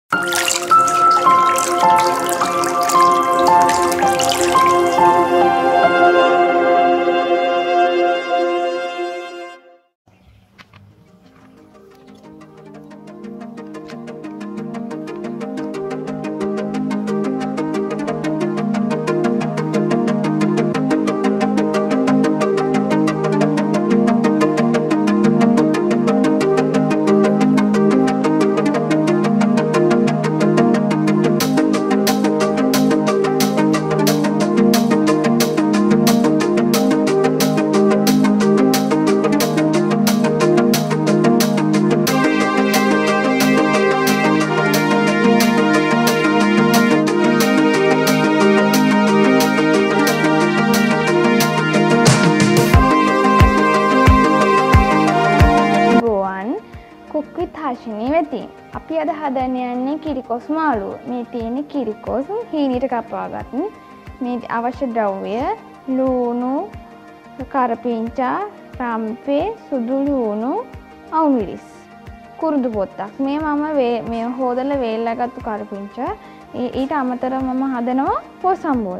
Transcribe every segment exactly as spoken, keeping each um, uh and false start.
අපි අද හදන්න යන්නේ කිරිකොස් මාළුව. මේ තියෙන්නේ කිරිකොස් හීනියට කපාගත්. මේ අවශ්‍ය ද්‍රව්‍ය ලුණු, කරපිංචා, රම්පේ, සුදු ලුණු, අවුමිරිස්, කුරුඳු පොත්තක්. මේ මම මේ හොදලා වේලලා ගත්ත කරපිංචා. ඊට අමතරව මම හදනවා පොසම් බෝල.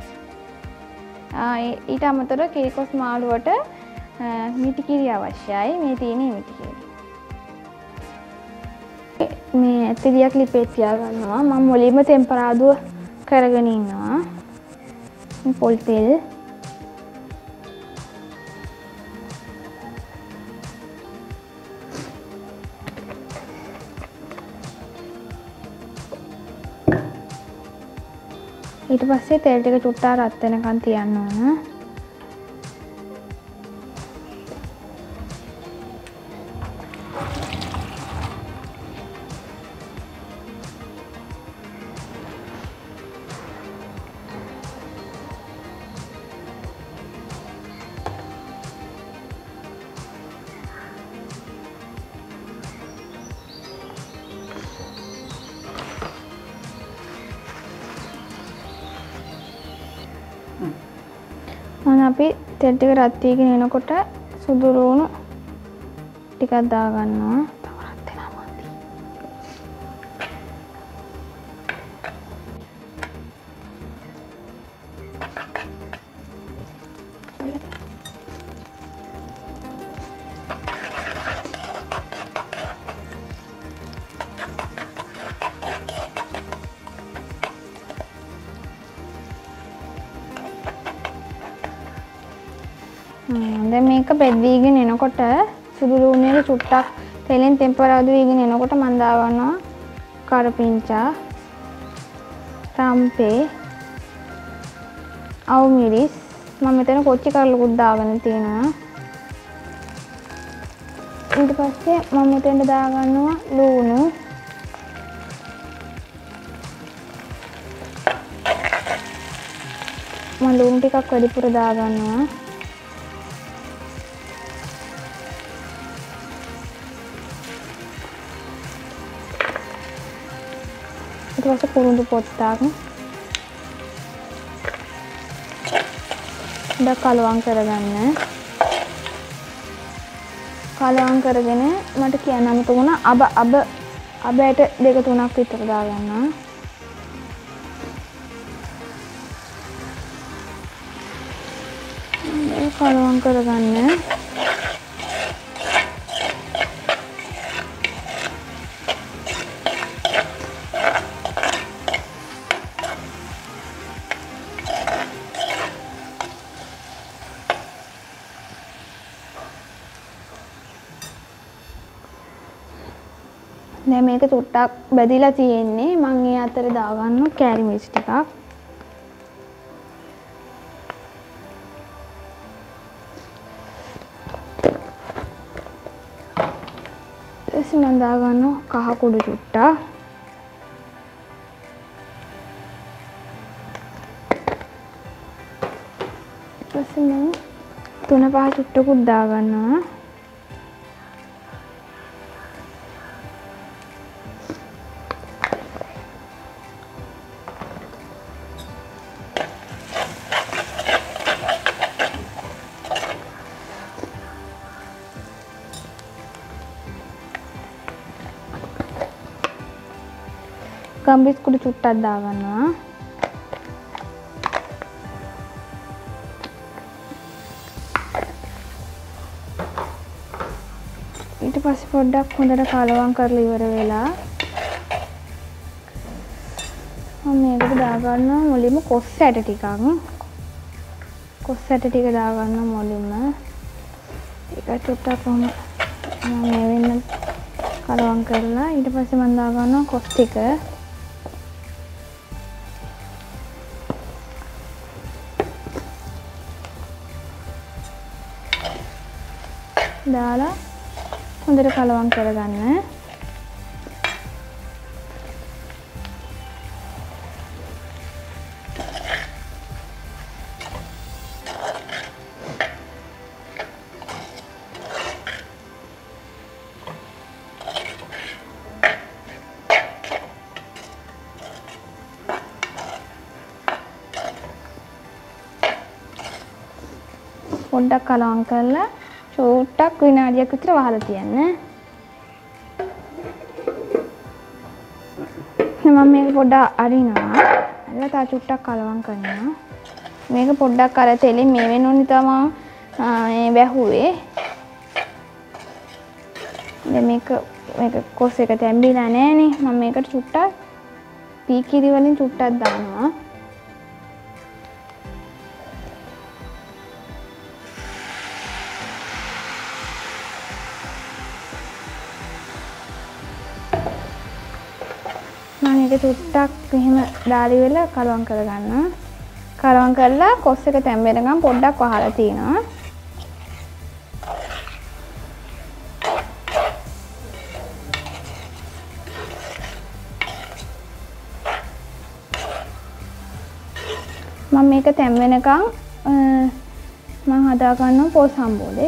ආ ඊට අමතරව කිරිකොස් මාළුවට මිටි කිරි අවශ්‍යයි. මේ තියෙන්නේ මිටි කිරි. මේ ඇතිරියක් ලිපේ තියා ගන්නවා. මම මුලින්ම ටෙම්පරාදුව කරගෙන ඉන්නවා. පොල් තෙල්, ඊට පස්සේ තෙල් ටික චුට්ටක් රත් වෙනකන් තියන්න ඕන. අපි තෙල් ටික රත් වීගෙන එනකොට සුදු ලුණු ටිකක් දා ගන්නවා. තව රත් වෙනවා මදි. දැන් මේක බෙදීගෙන එනකොට සුදු ලුණුවේ චුට්ටක් තෙලෙන් ටෙම්පරාදු වීගෙන එනකොට මම දා ගන්නවා කරපිංචා, රම්පේ, අවුමිරිස්. මම මෙතන කොච්චි කරලකුත් දාගෙන තියෙනවා. ඊට පස්සේ මම මෙතෙන්ට දා ගන්නවා ලුණු, මම ලුණු ටිකක් වැඩිපුර දා ගන්නවා. ඊට පස්සේ කුරුඳු පොත්තක් ද කලවම් කරගන්න. කලවම් කරගෙන මට කියන්න අමතක වුණා අබ අබ අබයට දෙක තුනක් විතර දාගන්න. මේ කලවම් කරගන්න. දැන් මේක චුට්ටක් බැදිලා තියෙන්නේ. මම ඒ අතර දාගන්න කෑලි මිරිස් ටිකක්. ඊට මම දාගන්න කහ කුඩු චුට්ටක්. ඊට මම තුන පහ චුට්ටකුත් දාගන්නවා. ගම්බිස් කුඩු චුට්ටක් දාගන්නවා. ඊට පස්සේ පොඩ්ඩක් හොඳට කලවම් කරලා ඉවර වෙලා මම මේකට දාගන්නවා මුලින්ම කොස් ඇට ටිකක්. කොස් ඇට ටික දාගන්නවා මුලින්ම. ඒක චුට්ටක් කොහොම මම මේ වෙන්න කලවම් කරලා ඊට පස්සේ මම දාගන්නවා කොස් ටික. දාලා හොඳට කලවම් කරගන්න. පොඩ්ඩක් කලවම් කරලා චූට්ටක් විනාඩියක් විතර වහලා තියන්න. මම මේක පොඩ්ඩක් අරිනවා. අරලා තා චුට්ටක් කලවම් කරනවා. මේක පොඩ්ඩක් අර තෙලින් මේ වෙනුනි තමයි මේ වැහුවේ. දැන් මේක මේක කොස් එක තැම්බිලා නැහනේ. මම මේකට චුට්ටක් පීකිරි වලින් චුට්ටක් දානවා. මම මේක චුට්ටක් එහෙම ඩාලි වෙලා කලවම් කරගන්නවා. කලවම් කරලා කොස් එක තැම්බෙනකම් පොඩ්ඩක් වහලා තිනවා. මම මේක තැම්බෙනකම් මම හදා ගන්නවා පොල් සම්බෝලේ.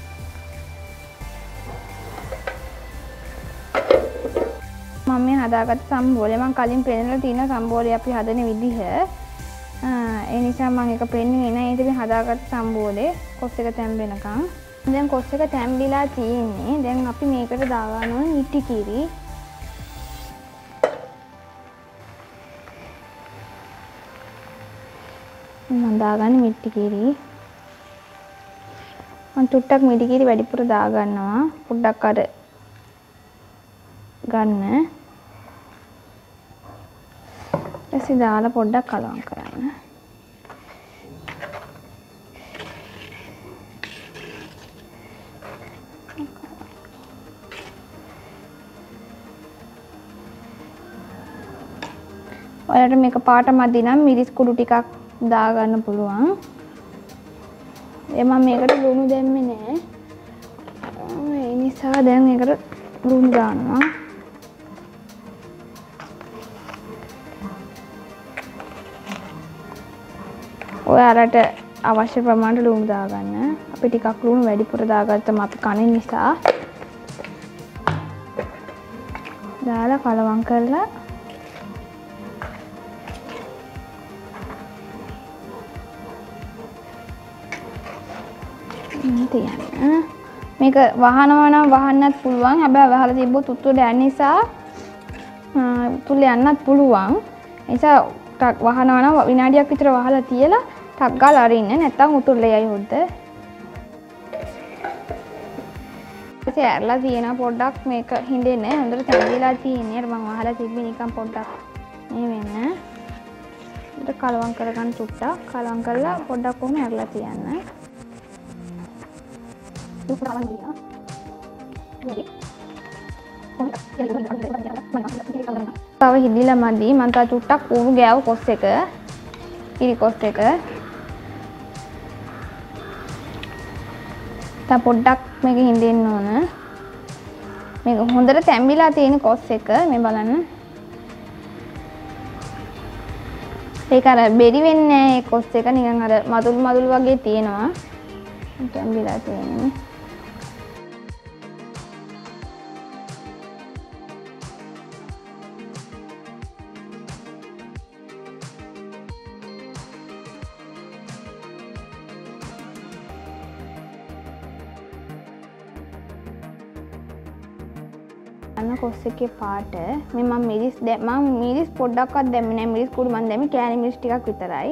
මම මේ හදාගත්ත සම්බෝලේ මම කලින් පෙන්නලා තියෙන සම්බෝලේ අපි හදන විදිහ. ඒ නිසා මම ඒක පෙන්න්නේ නැහැ. ඒක මේ හදාගත්ත සම්බෝලේ කොස් එක තැම්බෙනකම්. දැන් කොස් එක තැම්බිලා තියෙන්නේ. දැන් අපි මේකට දාගන්න ඕනේ මිටි කිරි. මම දාගන්නේ මිටි කිරි. මම චුට්ටක් මිටි කිරි වැඩිපුර දාගන්නවා. පොඩ්ඩක් අර ගන්න. ඊට දාලා පොඩ්ඩක් කලවම් කරන්න. ඔයාලට මේක පාට මදි නම් මිරිස් කුඩු ටිකක් දාගන්න පුළුවන්. ඒ මම මේකට ලුණු දැම්මේ නෑ. ඒ නිසා දැන් මේකට ලුණු දානවා. ඔයාලට අවශ්‍ය ප්‍රමාණයට ලුණු දාගන්න. අපි ටිකක් ලුණු වැඩිපුර දාගත්තම අපි කන නිසා. දාලා කලවම් කරලා තියන්න. මේක වහනවා නම් වහන්නත් පුළුවන්. හැබැයි වහලා තිබ්බොත් උතුරට යන නිසා උතුරට යන්නත් පුළුවන්. ඒ නිසා ටක් වහනවා නම් විනාඩියක් විතර වහලා තියලා ටක් ගාලා අරින්න. නැත්තම් උතුරට යයි හොද්ද. ඉතින් ඇරලා තියෙනවා පොඩ්ඩක් මේක හිඳෙන්නේ. හොඳට තැඹිලා තියෙන්නේ. අර මම වහලා තිබ්බේ නිකන් පොඩ්ඩක් මේ වෙන්න. ඊට කලවම් කරගන්න චුට්ටක්. කලවම් කරලා පොඩ්ඩක් කොහොම ඇරලා තියන්න. තව හිදිලා මදි. මම තා චුට්ටක් උණු ගෑව කොස් එක කිරි කොස් එක තා පොඩ්ඩක් මේක හිඳෙන්න ඕන. මේක හොඳට තැම්බිලා තියෙන කොස් එක මේ බලන්න. ඒක අර බෙරි වෙන්නේ නැහැ. ඒ කොස් එක නිකන් අර මදුල් මදුල් වගේ තියෙනවා. තැම්බිලා තියෙන්නේ. අන්න කොස් එකේ පාට මේ මම මිරිස් දැ මම මිරිස් පොඩ්ඩක්වත් දැම්මේ නැහැ. මිරිස් කුඩු මම දැම්මේ කෑලි මිරිස් ටිකක් විතරයි.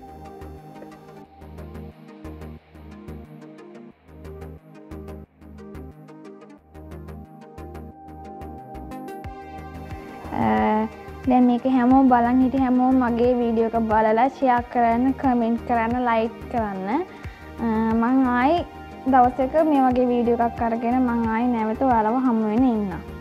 දැන් මේක හැමෝම බලන් හිටිය හැමෝම මගේ වීඩියෝ එක බලලා ෂෙයා කරන්න, කමෙන්ට් කරන්න, ලයික් කරන්න. මම ආයි දවසක මේ වගේ වීඩියෝ එකක් අරගෙන මම ආයි නැවත ඔයාලව හමු වෙන්න ඉන්නවා.